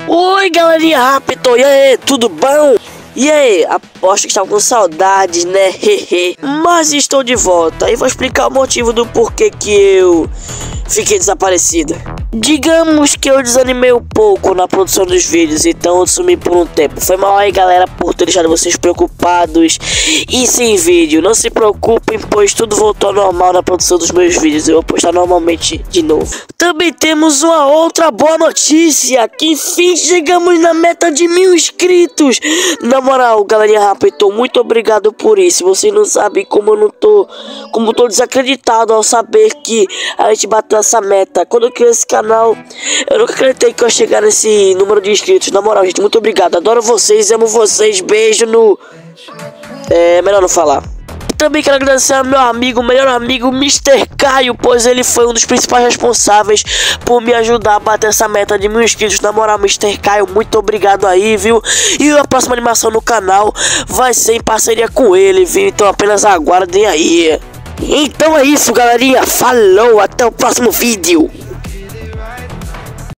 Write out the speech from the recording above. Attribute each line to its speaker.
Speaker 1: Oi, galerinha Raptor, e aí, tudo bom? E aí, aposto que estavam com saudades, né? Mas estou de volta e vou explicar o motivo do porquê que eu fiquei desaparecido. Digamos que eu desanimei um pouco na produção dos vídeos, então eu sumi por um tempo. Foi mal aí, galera, por ter deixado vocês preocupados e sem vídeo. Não se preocupem, pois tudo voltou ao normal na produção dos meus vídeos. Eu vou postar normalmente de novo. Também temos uma outra boa notícia, que enfim chegamos na meta de 1000 inscritos. Na moral, galerinha Raptor, muito obrigado por isso. Vocês não sabem como eu tô desacreditado ao saber que a gente bateu essa meta. Quando eu criei esse canal, eu nunca acreditei que eu ia chegar nesse número de inscritos. Na moral, gente, muito obrigado. Adoro vocês, amo vocês. Beijo no... melhor não falar. Também quero agradecer ao meu amigo, melhor amigo, Mr. Caio, pois ele foi um dos principais responsáveis por me ajudar a bater essa meta de 1000 inscritos. Na moral, Mr. Caio, muito obrigado aí, viu? E a próxima animação no canal vai ser em parceria com ele, viu? Então apenas aguardem aí. Então é isso, galerinha. Falou, até o próximo vídeo.